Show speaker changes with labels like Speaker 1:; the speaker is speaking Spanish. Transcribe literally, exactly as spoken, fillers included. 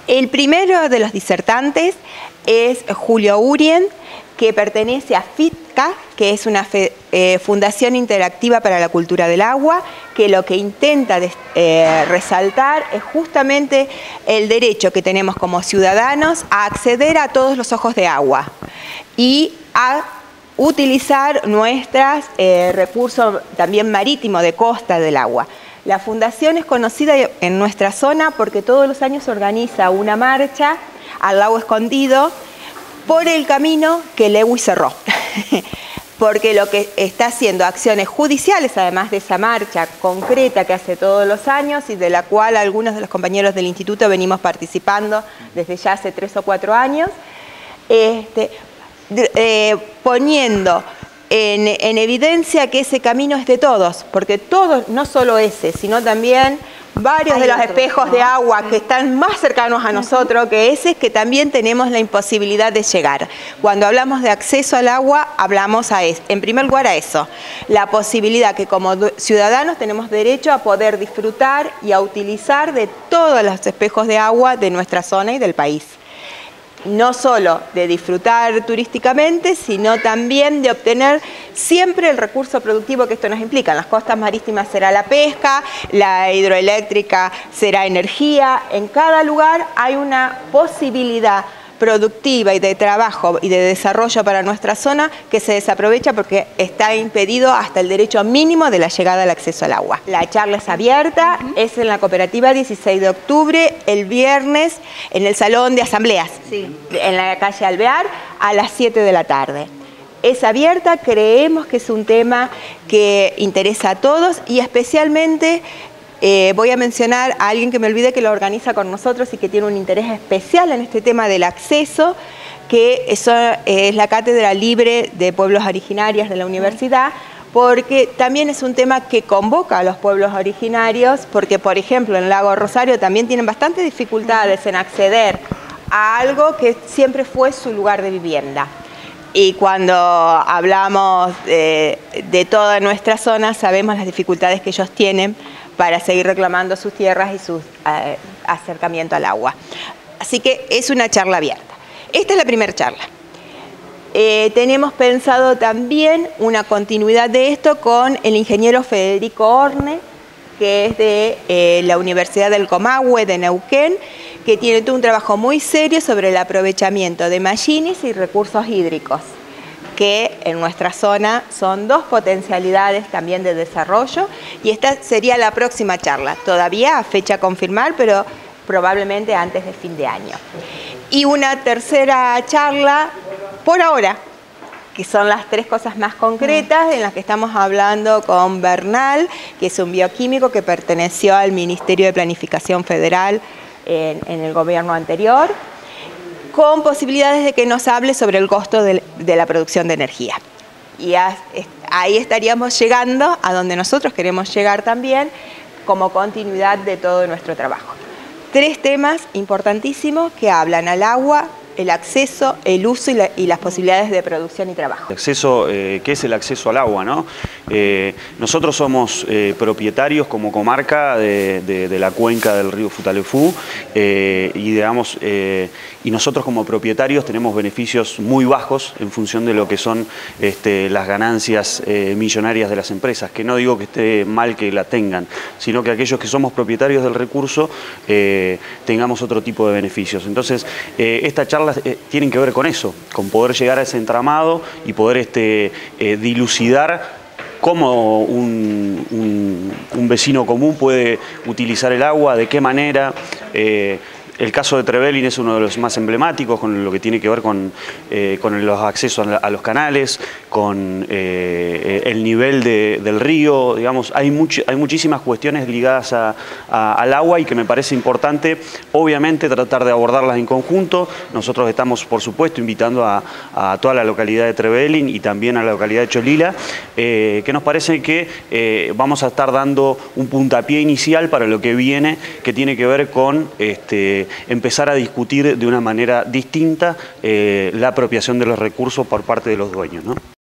Speaker 1: El primero de los disertantes es Julio Urien, que pertenece a FITCA, que es una fe, eh, Fundación Interactiva para la Cultura del Agua, que lo que intenta de, eh, resaltar es justamente el derecho que tenemos como ciudadanos a acceder a todos los ojos de agua y a utilizar nuestros eh, recursos también marítimos de costa del agua. La Fundación es conocida en nuestra zona porque todos los años organiza una marcha al lago Escondido por el camino que Lewis cerró, porque lo que está haciendo acciones judiciales, además de esa marcha concreta que hace todos los años y de la cual algunos de los compañeros del instituto venimos participando desde ya hace tres o cuatro años, este, eh, poniendo en, en evidencia que ese camino es de todos, porque todos, no solo ese, sino también varios Hay de los otros, espejos ¿no? de agua que están más cercanos a nosotros que ese, que también tenemos la imposibilidad de llegar. Cuando hablamos de acceso al agua, hablamos a eso, en primer lugar a eso, la posibilidad que como ciudadanos tenemos derecho a poder disfrutar y a utilizar de todos los espejos de agua de nuestra zona y del país. No solo de disfrutar turísticamente, sino también de obtener siempre el recurso productivo que esto nos implica. En las costas marítimas será la pesca, la hidroeléctrica será energía. En cada lugar hay una posibilidad productiva y de trabajo y de desarrollo para nuestra zona que se desaprovecha porque está impedido hasta el derecho mínimo de la llegada al acceso al agua. La charla es abierta, uh-huh. es en la cooperativa dieciséis de octubre, el viernes, en el salón de asambleas, sí. en la calle Alvear, a las siete de la tarde. Es abierta, creemos que es un tema que interesa a todos y especialmente Eh, voy a mencionar a alguien que me olvidé que lo organiza con nosotros y que tiene un interés especial en este tema del acceso, que eso es la Cátedra Libre de Pueblos Originarios de la Universidad, porque también es un tema que convoca a los pueblos originarios, porque por ejemplo en Lago Rosario también tienen bastantes dificultades en acceder a algo que siempre fue su lugar de vivienda. Y cuando hablamos de, de toda nuestra zona sabemos las dificultades que ellos tienen para seguir reclamando sus tierras y su eh, acercamiento al agua. Así que es una charla abierta. Esta es la primera charla. Eh, tenemos pensado también una continuidad de esto con el ingeniero Federico Orne, que es de eh, la Universidad del Comahue de Neuquén, que tiene todo un trabajo muy serio sobre el aprovechamiento de mallines y recursos hídricos, que en nuestra zona son dos potencialidades también de desarrollo, y esta sería la próxima charla, todavía a fecha a confirmar, pero probablemente antes de fin de año. Y una tercera charla, por ahora, que son las tres cosas más concretas en las que estamos hablando con Bernal, que es un bioquímico que perteneció al Ministerio de Planificación Federal en, en el gobierno anterior, con posibilidades de que nos hable sobre el costo de, de la producción de energía. Y a, ahí estaríamos llegando a donde nosotros queremos llegar también, como continuidad de todo nuestro trabajo. Tres temas importantísimos que hablan al agua, el acceso, el uso y, la, y las posibilidades de producción y trabajo.
Speaker 2: El acceso, eh, ¿qué es el acceso al agua, no? Eh, nosotros somos eh, propietarios como comarca de, de, de la cuenca del río Futaleufú eh, y, digamos, eh, y nosotros como propietarios tenemos beneficios muy bajos en función de lo que son este, las ganancias eh, millonarias de las empresas, que no digo que esté mal que la tengan, sino que aquellos que somos propietarios del recurso eh, tengamos otro tipo de beneficios. Entonces, eh, esta charla Eh, tienen que ver con eso, con poder llegar a ese entramado y poder este, eh, dilucidar cómo un, un, un vecino común puede utilizar el agua, de qué manera. Eh, El caso de Trevelin es uno de los más emblemáticos con lo que tiene que ver con, eh, con los accesos a los canales, con eh, el nivel de, del río, digamos, hay, much, hay muchísimas cuestiones ligadas a, a, al agua y que me parece importante, obviamente, tratar de abordarlas en conjunto. Nosotros estamos, por supuesto, invitando a, a toda la localidad de Trevelin y también a la localidad de Cholila, eh, que nos parece que eh, vamos a estar dando un puntapié inicial para lo que viene, que tiene que ver con este, empezar a discutir de una manera distinta eh, la apropiación de los recursos por parte de los dueños, ¿no?